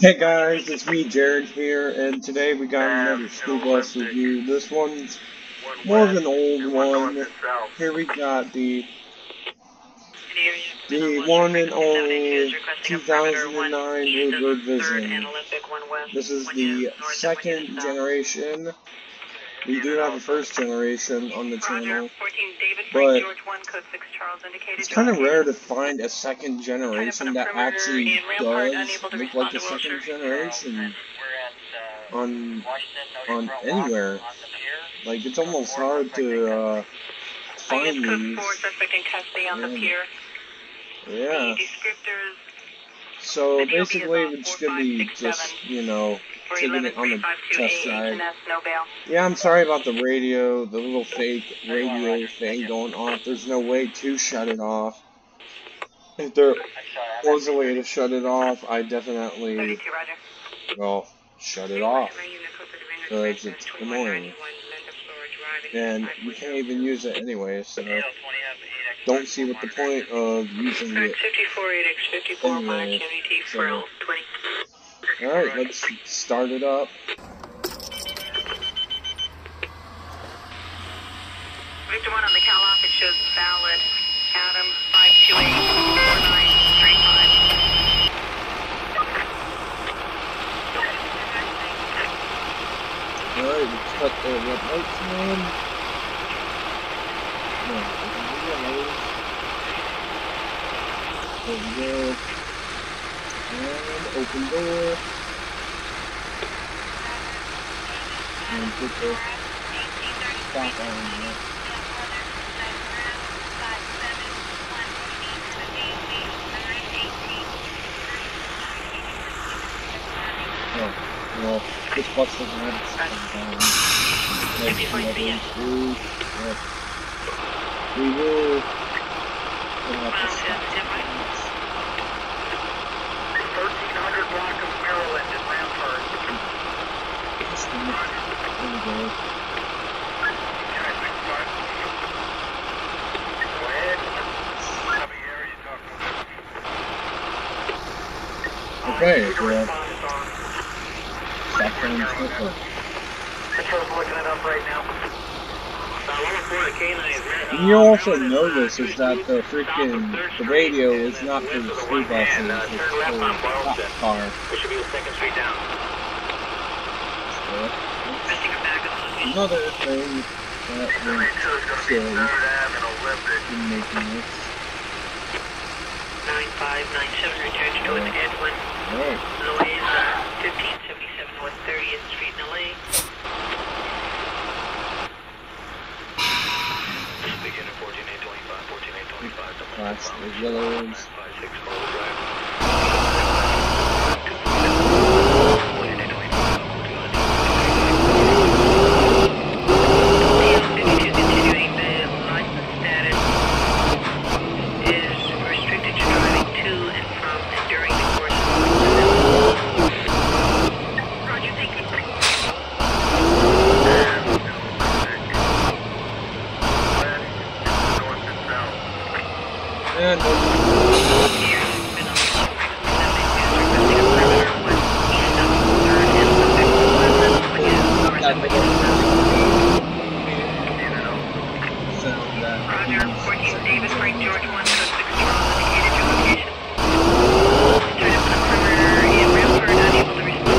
Hey guys, it's me, Jared here, and today we got another school bus review. This one's more of an old one. Here we got the one and only 2009 Bluebird Vision. This is the second generation. We do have a first generation on the channel, but it's kind of rare to find a second generation that actually does look like a second generation on anywhere. Like, it's almost hard to find these. Yeah. So basically, it's gonna be just, you know, taking it on the test drive. Yeah, I'm sorry about the radio, the little fake radio thing going off. There's no way to shut it off. If there was a way to shut it off, I definitely, well, shut it off. Because it's annoying. And you can't even use it anyway, so don't see what the point of using it anyway. So, alright, let's start it up. Victor 1 on the cal off, it shows valid. Adam 5284935. Alright, let's cut the red lights on. No, there we go. And open door. And put the stop on there. Oh, well, this bus doesn't have we will put up the stop. 1300 block of Maryland in Rampart. There we go. Okay, well, stop going quickly. Control's looking it up right now. And you also notice is that the radio is not for the school buses, it's for the car. We should be the second street down. So, another thing that we're silly in making this. 9597 return to North Edwin. Alright. Noise 1577 North 30th Street in LA. Begin at 14825, 14825. That's the yellow ones. 52 continuing, the license status is restricted to driving to and from and during the course of Roger, thank you. And Roger, 14 David Frank George 1 6 Charles indicated your location. Turn up the perimeter in Rampart, unable to respond to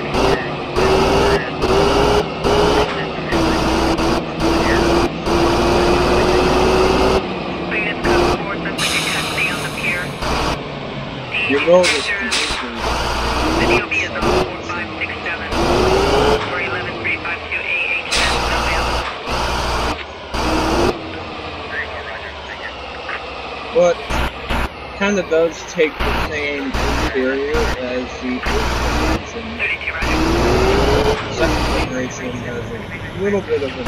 Freedom code 4 subject custody on the pier. you know this Video B is on 4567 for 11352 AH but kind of does take the same interior as the first generation. 32 Roger. The second generation has a little bit of a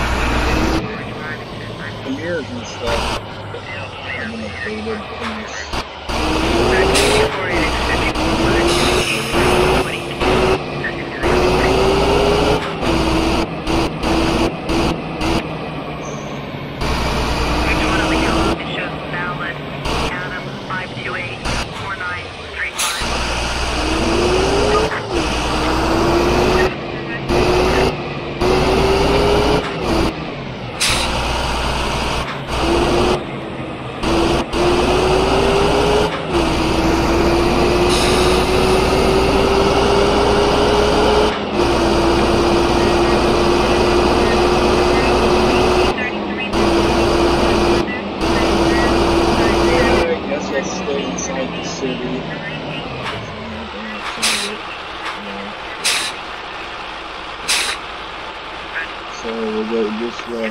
the mirrors and stuff have been updated in this. City. So we'll go this way.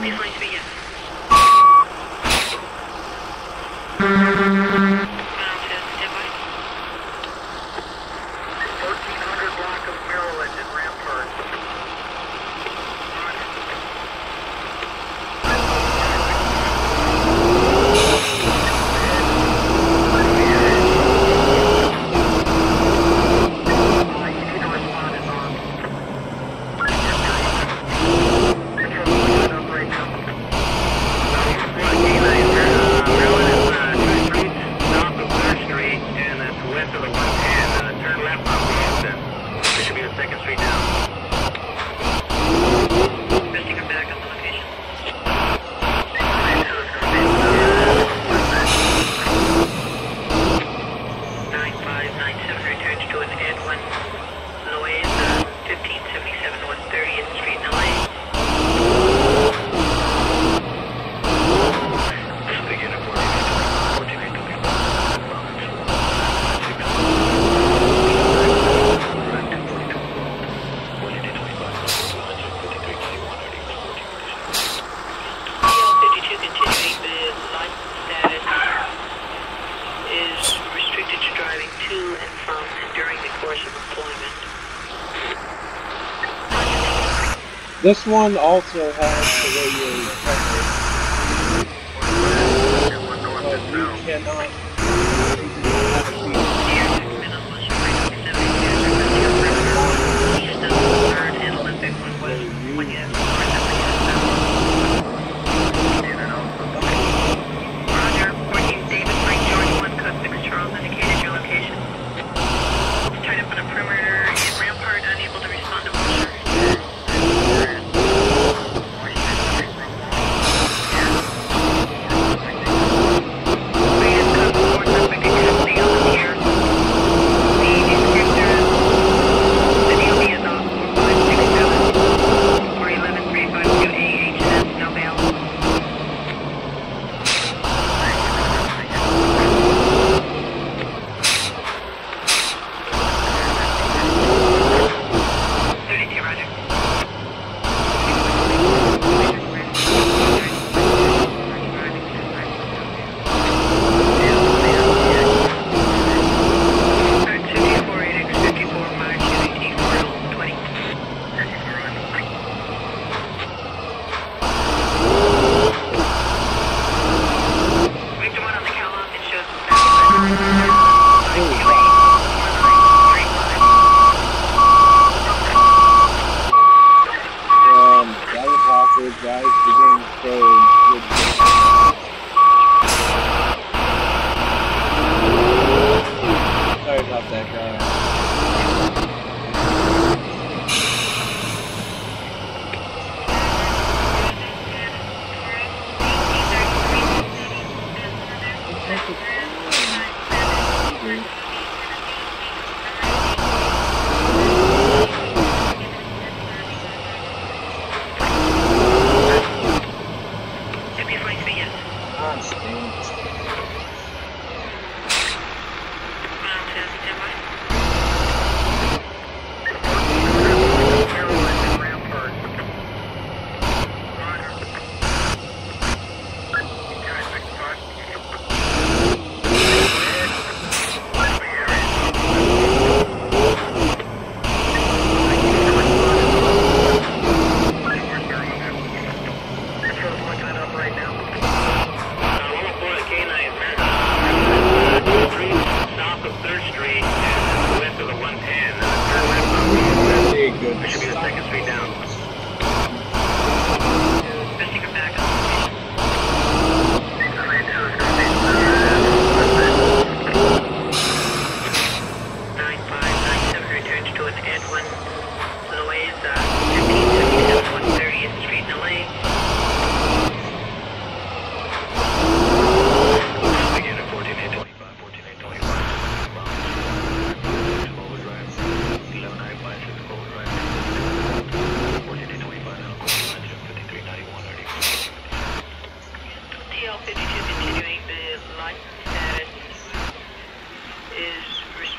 This one also has the radio coverage, but you cannot. Roger, 14 David Frank George 1, code 6 Charles indicated your location. Tied up on a perimeter in Rampart, unable to respond to Wilshire. Guys, the game's so good. Sorry about that, guys.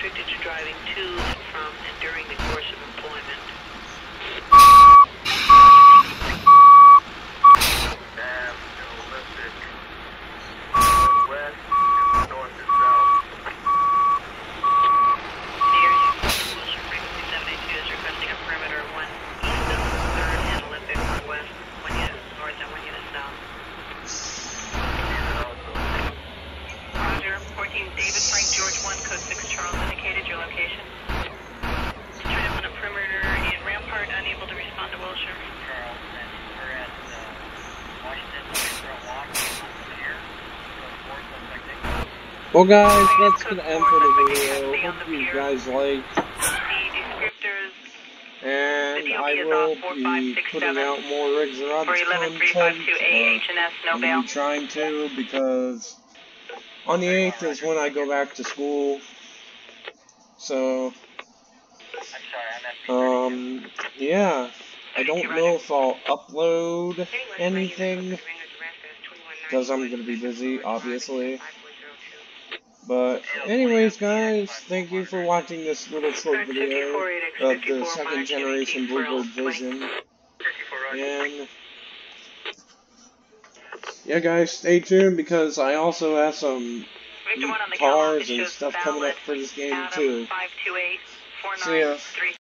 restricted to driving to and from and during the course of employment. Well guys, that's going to end for the video. Hope you guys liked. And I will be putting out more Rigs and Rods content. I'm going to be trying to, because on the 8th is when I go back to school. So, yeah. I don't know if I'll upload anything, because I'm going to be busy, obviously. But anyways guys, thank you for watching this little short video of the second generation Bluebird Vision. And yeah guys, stay tuned because I also have some cars and stuff coming up for this game too. See ya.